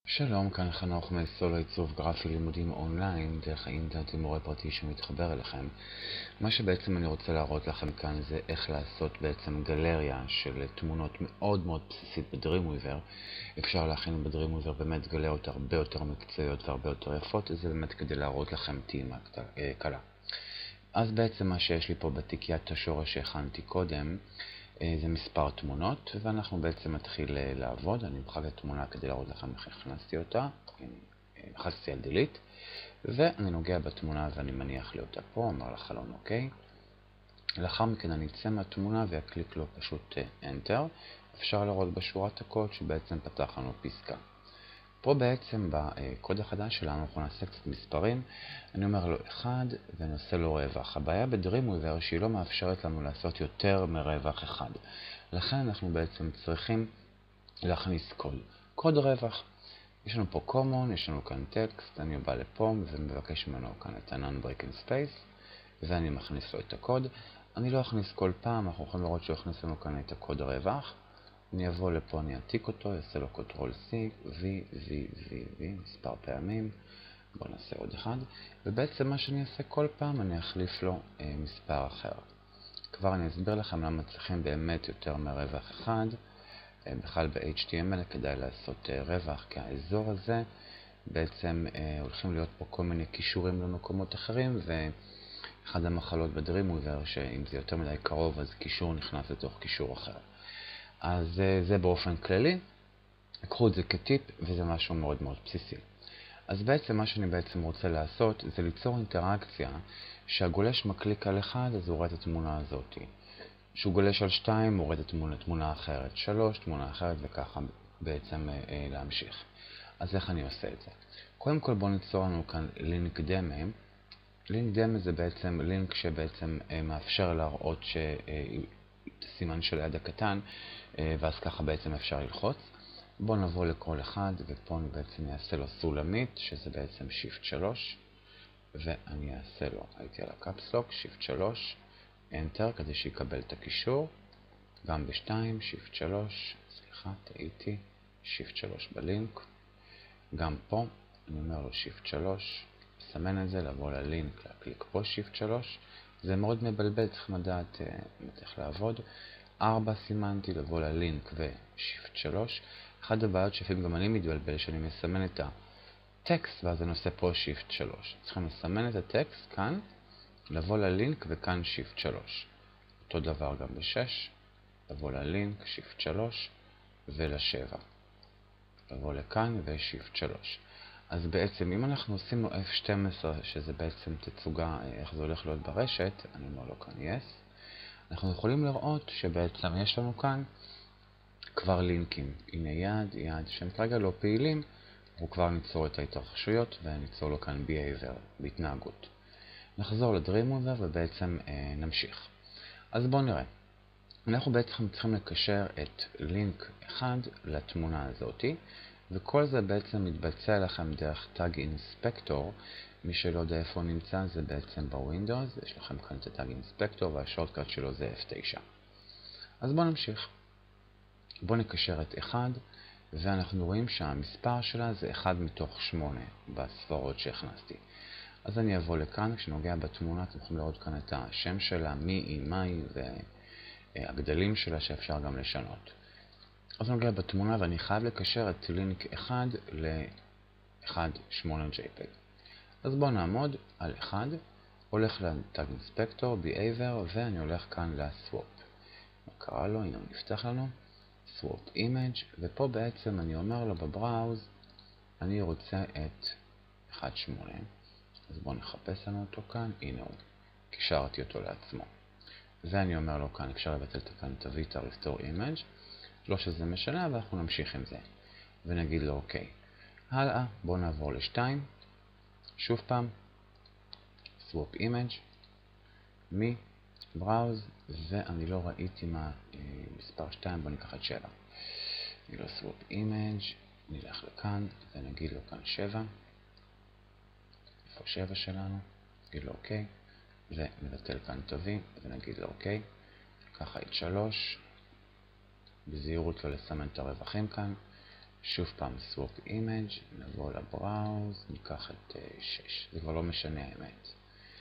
שלום, כאן חנוך מסולו עיצוב גרפי לימודים אונליין דרך האינטרנט עם מורה פרטי שמתחבר אליכם. מה שבעצם אני רוצה להראות לכם כאן זה איך לעשות בעצם גלריה של תמונות מאוד מאוד בסיסית בדרימוויבר. אפשר להכין בדרימוויבר באמת גלריות הרבה יותר מקצועיות והרבה יותר יפות, זה באמת כדי להראות לכם טעימה קלה. אז בעצם מה שיש לי פה בתיקיית השורש שהכנתי קודם זה מספר תמונות, ואנחנו בעצם מתחיל לעבוד. אני אמחק את התמונה כדי להראות לכם איך הכנסתי אותה. לחצתי על delete, ואני נוגע בתמונה ואני מניח לי אותה פה, אומר לחלון אוקיי. לאחר מכן אני אצא מהתמונה ואקליק לו פשוט Enter. אפשר לראות בשורת הקוד שבעצם פתח לנו פסקה. פה בעצם בקוד החדש שלנו אנחנו נעשה קצת מספרים. אני אומר לו 1 ונעשה לו רווח. הבעיה בדרימוויבר שהיא לא מאפשרת לנו לעשות יותר מרווח אחד. לכן אנחנו בעצם צריכים להכניס קוד רווח. יש לנו פה common, יש לנו כאן טקסט, אני בא לפה ומבקש ממנו כאן את ה-non-breaking space ואני מכניס לו את הקוד. אני לא אכניס כל פעם, אנחנו יכולים לראות שהוא יכניס לנו כאן את הקוד רווח. אני אבוא לפה, אני אעתיק אותו, אעשה לו Ctrl-C, V, מספר פעמים. בואו נעשה עוד אחד. ובעצם מה שאני אעשה כל פעם, אני אחליף לו מספר אחר. כבר אני אסביר לכם למה צריכים באמת יותר מרווח אחד. בכלל ב-HTML כדאי לעשות רווח, כי האזור הזה בעצם הולכים להיות פה כל מיני קישורים למקומות אחרים, ואחד המחלות בדרימוויבר שאם זה יותר מדי קרוב אז קישור נכנס לתוך קישור אחר. אז זה באופן כללי, קחו את זה כטיפ וזה משהו מאוד מאוד בסיסי. אז בעצם מה שאני בעצם רוצה לעשות זה ליצור אינטראקציה שהגולש מקליק על 1 אז הוא רואה את התמונה הזאת. שהוא גולש על 2 הוא רואה את תמונה אחרת, 3 תמונה אחרת וככה בעצם להמשיך. אז איך אני עושה את זה? קודם כל בואו ניצור לנו כאן לינק דמה. לינק דמה זה בעצם לינק שבעצם מאפשר להראות סימן של היד הקטן, ואז ככה בעצם אפשר ללחוץ. בואו נבוא לכל אחד, ופה אני בעצם אעשה לו סולמית, שזה בעצם Shift 3, ואני אעשה לו, הייתי על הקפסלוק, Shift 3, Enter, כדי שיקבל את הקישור, גם ב-2, Shift 3, סליחה, טעיתי, Shift 3 בלינק, גם פה, אני אומר לו Shift 3, מסמן את זה, לבוא ללינק, להקליק פה Shift 3, זה מאוד מבלבל, צריך לדעת איך לעבוד. 4 סימנתי, לבוא ללינק ו-Shift 3. אחד הבעיות שלפעמים גם אני מתבלבל, שאני מסמן את הטקסט ואז אני עושה פה Shift 3. צריכים לסמן את הטקסט כאן, לבוא ללינק וכאן Shift 3. אותו דבר גם ב-6, לבוא ללינק, Shift 3 ול-7. לבוא לכאן ו-Shift 3. אז בעצם אם אנחנו עושים לו F12, שזה בעצם תצוגה איך זה הולך להיות ברשת, אני אומר לו כאן Yes, אנחנו יכולים לראות שבעצם יש לנו כאן כבר לינקים. הנה יד שהם כרגע לא פעילים, אנחנו כבר ניצור את ההתרחשויות וניצור לו כאן behavior, בהתנהגות. נחזור לדרימוויבר ובעצם נמשיך. אז בואו נראה. אנחנו בעצם צריכים לקשר את לינק 1 לתמונה הזאת, וכל זה בעצם מתבצע לכם דרך טאג אינספקטור. מי שלא יודע איפה נמצא זה בעצם בווינדוס, יש לכם כאן את הטאג אינספקטור והשורטקאט שלו זה F9. אז בואו נמשיך. בואו נקשר את 1 ואנחנו רואים שהמספר שלה זה 1 מתוך 8 בספרות שהכנסתי. אז אני אבוא לכאן, כשנוגע בתמונה אתם יכולים לראות כאן את השם שלה, מי היא, מה היא והגדלים שלה שאפשר גם לשנות. אז אני נוגע בתמונה ואני חייב לקשר את לינק 1 ל-1.8 JPEG. אז בואו נעמוד על 1, הולך לטאג אינספקטור, behavior, ואני הולך כאן לסוואפ. מה קרה לו? הנה הוא נפתח לנו. סוואפ אימג', ופה בעצם אני אומר לו בבראוז, אני רוצה את 1.8. אז בואו נחפש לנו אותו כאן, הנה הוא. קישרתי אותו לעצמו. ואני אומר לו כאן, אפשר לבטל כאן את הוויטה restore image. לא שזה משנה, אבל אנחנו נמשיך עם זה. ונגיד לו אוקיי. הלאה, בואו נעבור ל2. שוב פעם. swap image. מי. browse. ואני לא ראיתי מה מספר 2, בואו ניקח את 7. נגיד לו swap image. נלך לכאן ונגיד לו כאן 7. איפה 7 שלנו? נגיד לו אוקיי. ונבטל כאן את ה-V ונגיד לו אוקיי. ככה את 3. בזהירות לא לסמן את הרווחים כאן, שוב פעם swap image, נבוא לבראוז, ניקח את 6, זה כבר לא משנה האמת.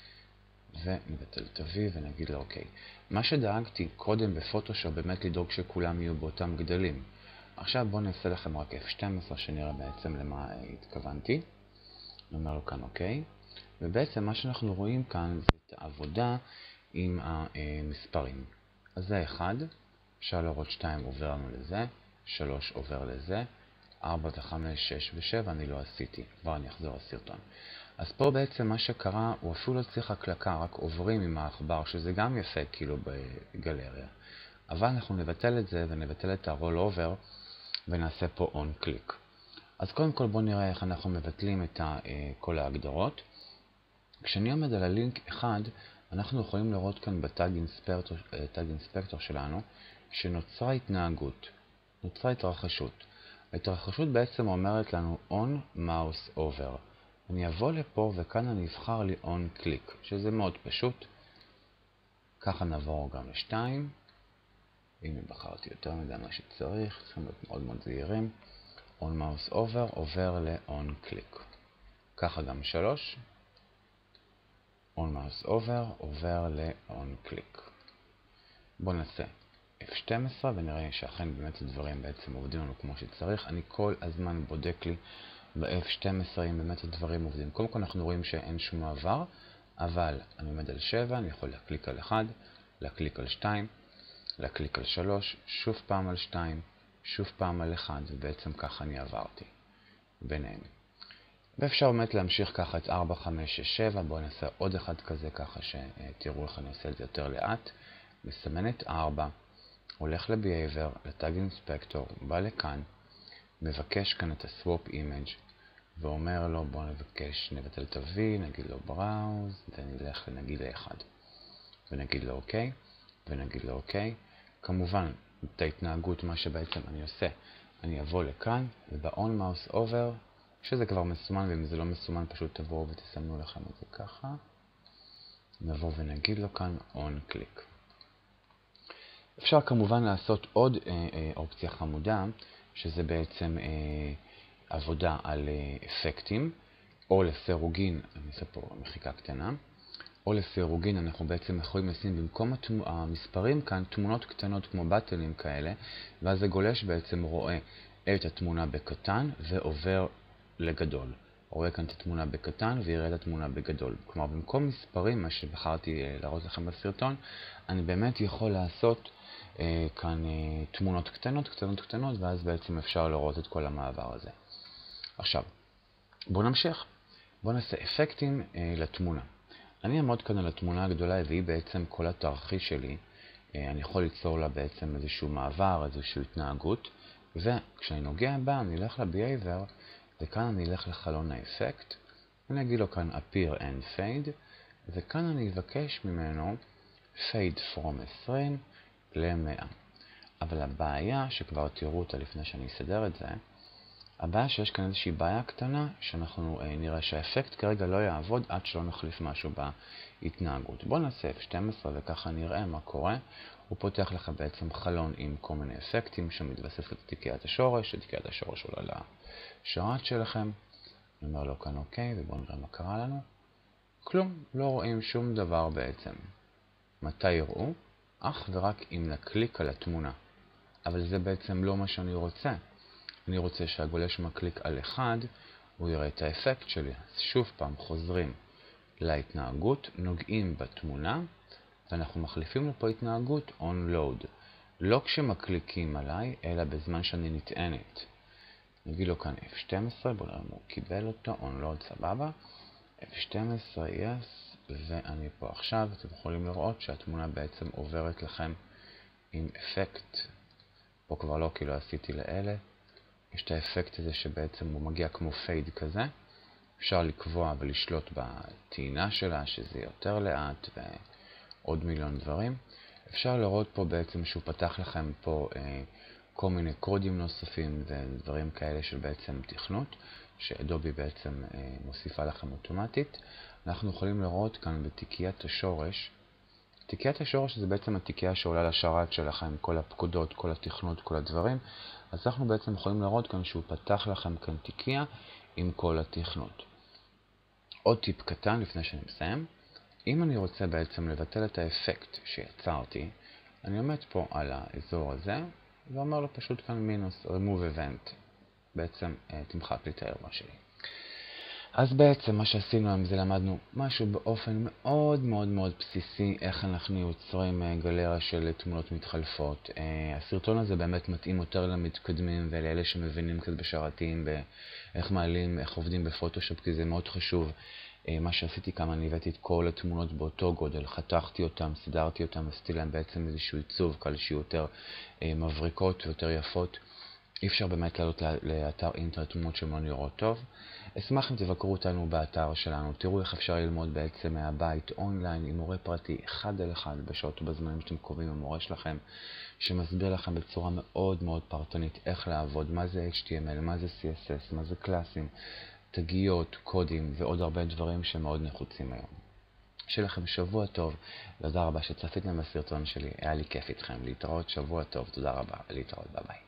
ונבטל את ה-V ונגיד לו אוקיי. מה שדאגתי קודם בפוטושופ באמת לדאוג שכולם יהיו באותם גדלים. עכשיו בואו נעשה לכם רק F12 שנראה בעצם למה התכוונתי. נאמר לו כאן אוקיי. ובעצם מה שאנחנו רואים כאן זה את העבודה עם המספרים. אז זה 1, אפשר לראות 2 עובר לנו לזה, 3 עובר לזה, 4 ו-5, 6 ו-7 אני לא עשיתי, כבר אני אחזור לסרטון. אז פה בעצם מה שקרה, הוא אפילו לא צריך הקלקה, רק עוברים עם העכבר, שזה גם יפה כאילו בגלריה. אבל אנחנו נבטל את זה ונבטל את ה-roll over ונעשה פה on click. אז קודם כל בואו נראה איך אנחנו מבטלים את כל ההגדרות. כשאני עומד על הלינק 1, אנחנו יכולים לראות כאן בטאג אינספקטור שלנו שנוצרה התנהגות, נוצרה התרחשות. ההתרחשות בעצם אומרת לנו on mouse over. אני אבוא לפה וכאן אני אבחר לי on click, שזה מאוד פשוט. ככה נעבור גם ל2. הנה בחרתי יותר מדי מה שצריך, צריכים להיות מאוד מאוד זהירים. on mouse over עובר ל-on click. ככה גם 3. on mouse over עובר ל-on click. בואו נעשה F12 ונראה שאכן באמת הדברים בעצם עובדים לנו כמו שצריך. אני כל הזמן בודק לי ב-F12 אם באמת הדברים עובדים. קודם כל אנחנו רואים שאין שום מעבר, אבל אני עומד על 7, אני יכול להקליק על 1, להקליק על 2, להקליק על 3, שוב פעם על 2, שוב פעם על 1, ובעצם ככה אני עברתי ביניהם. ואפשר באמת להמשיך ככה את 4, 5, 6, 7, בואו נעשה עוד אחד כזה ככה שתראו איך אני עושה את זה יותר לאט. מסמן את 4, הולך ל-Behavior, לטאג אינספקטור, בא לכאן, מבקש כאן את ה-Swap Image, ואומר לו בואו נבטל את ה-V, נגיד לו Browse, ונלך נגיד ל-1. ונגיד לו אוקיי, ונגיד לו אוקיי. כמובן, את ההתנהגות, מה שבעצם אני עושה, אני אבוא לכאן, וב-On Mouse Over, שזה כבר מסומן, ואם זה לא מסומן פשוט תבואו ותסמנו לכם את זה ככה. נבוא ונגיד לו כאן On Click. אפשר כמובן לעשות עוד אופציה חמודה, שזה בעצם עבודה על אפקטים, או לסירוגין, אני אעשה פה מחיקה קטנה, או לסירוגין אנחנו בעצם יכולים לשים במקום המספרים כאן תמונות קטנות כמו בטלים כאלה, ואז הגולש בעצם רואה את התמונה בקטן ועובר לגדול. רואה כאן את התמונה בקטן ויראה את התמונה בגדול. כלומר במקום מספרים, מה שבחרתי להראות לכם בסרטון, אני באמת יכול לעשות כאן תמונות קטנות, ואז בעצם אפשר לראות את כל המעבר הזה. עכשיו, בואו נמשיך. בואו נעשה אפקטים לתמונה. אני אעמוד כאן על התמונה הגדולה, והיא בעצם כל התרחיש שלי. אני יכול ליצור לה בעצם איזשהו מעבר, איזושהי התנהגות, וכשאני נוגע בה, אני אלך ל-Behavior, וכאן אני אלך לחלון האפקט, אני אגיד לו כאן Appear and Fade, וכאן אני אבקש ממנו Fade from 20 ל-100. אבל הבעיה, שכבר תראו אותה לפני שאני אסדר את זה, הבעיה שיש כאן איזושהי בעיה קטנה, שאנחנו נראה שהאפקט כרגע לא יעבוד עד שלא נחליף משהו בהתנהגות. בואו נעשה F12 וככה נראה מה קורה. הוא פותח לך בעצם חלון עם כל מיני אפקטים שמתבסס על תקיעת השורש, שתקיעת השורש עולה לשרת שלכם. אני אומר לו כאן אוקיי, ובואו נראה מה קרה לנו. כלום, לא רואים שום דבר בעצם. מתי יראו? אך ורק אם נקליק על התמונה. אבל זה בעצם לא מה שאני רוצה. אני רוצה שהגולש מקליק על 1, הוא יראה את האפקט שלי. אז שוב פעם חוזרים להתנהגות, נוגעים בתמונה, ואנחנו מחליפים לפה התנהגות on load. לא כשמקליקים עליי, אלא בזמן שאני נטענת. נגיד לו כאן F12, בואו נראה אם הוא קיבל אותו, on load סבבה. F12, yes, ואני פה עכשיו, אתם יכולים לראות שהתמונה בעצם עוברת לכם עם אפקט. פה כבר לא, כי לא עשיתי לאלה. יש את האפקט הזה שבעצם הוא מגיע כמו פייד כזה. אפשר לקבוע ולשלוט בטעינה שלה, שזה יותר לאט, ועוד מיליון דברים. אפשר לראות פה בעצם שהוא פתח לכם פה כל מיני קודים נוספים ודברים כאלה של בעצם תכנות, שאדובי בעצם מוסיפה לכם אוטומטית. אנחנו יכולים לראות כאן בתיקיית השורש תיקיית השורש זה בעצם התיקייה שעולה לשרת שלכם, כל הפקודות, כל התכנות, כל הדברים. אז אנחנו בעצם יכולים לראות כאן שהוא פתח לכם כאן תיקייה עם כל התכנות. עוד טיפ קטן לפני שאני מסיים. אם אני רוצה בעצם לבטל את האפקט שיצרתי, אני עומד פה על האזור הזה, ואומר לו פשוט כאן מינוס, remove event. בעצם תמחק לי את האירוע שלי. אז בעצם מה שעשינו היום זה למדנו משהו באופן מאוד מאוד מאוד בסיסי, איך אנחנו יוצרים גלריה של תמונות מתחלפות. הסרטון הזה באמת מתאים יותר למתקדמים ולאלה שמבינים קצת בשרתים, באיך מעלים, איך עובדים בפוטושופ, כי זה מאוד חשוב. מה שעשיתי כאן, אני הבאתי את כל התמונות באותו גודל, חתכתי אותם, סידרתי אותם, עשיתי להם בעצם איזשהו עיצוב, כאלה שיהיו יותר מבריקות ויותר יפות. אי אפשר באמת לעלות לאתר אינטרנט תמונות שהן לא נראות טוב. אשמח אם תבקרו אותנו באתר שלנו, תראו איך אפשר ללמוד בעצם מהבית אונליין עם מורה פרטי אחד על אחד בשעות ובזמנים שאתם קובעים עם מורה שלכם, שמסביר לכם בצורה מאוד מאוד פרטנית איך לעבוד, מה זה HTML, מה זה CSS, מה זה קלאסים, תגיות, קודים ועוד הרבה דברים שמאוד נחוצים היום. שיהיה לכם שבוע טוב, תודה רבה שצפיתם בסרטון שלי, היה לי כיף איתכם, להתראות, שבוע טוב, תודה רבה, להתראות, ביי ביי.